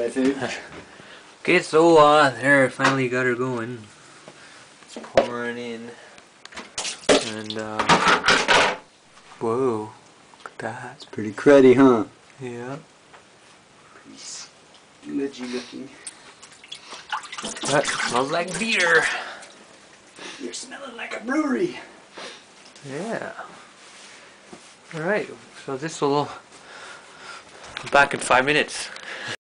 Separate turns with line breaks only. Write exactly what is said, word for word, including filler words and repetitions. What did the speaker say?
I think.
Okay, so uh, there, finally got her going. It's pouring in, and uh, whoa, look at that.
It's pretty cruddy, huh?
Yeah.
Pretty sludgy looking.
That smells like beer.
You're smelling like a brewery.
Yeah. Alright, so this will back in five minutes.